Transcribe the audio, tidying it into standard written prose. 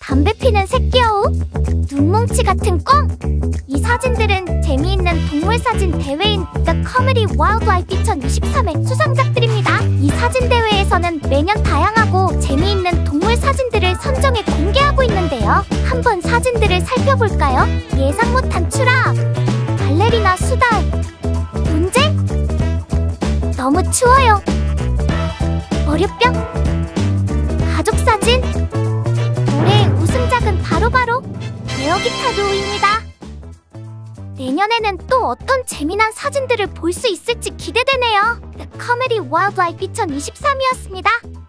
담배 피는 새끼여우, 눈뭉치 같은 꽝! 이 사진들은 재미있는 동물 사진 대회인 The Comedy Wildlife 2023의 수상작들입니다. 이 사진 대회에서는 매년 다양하고 재미있는 동물 사진들을 선정해 공개하고 있는데요. 한번 사진들을 살펴볼까요? 예상 못한 추락, 발레리나 수달, 논쟁? 너무 추워요. 월요병? 가족사진? 올해의 우승작은 바로바로 에어기타루입니다. 내년에는 또 어떤 재미난 사진들을 볼 수 있을지 기대되네요. The Comedy Wildlife 2023이었습니다.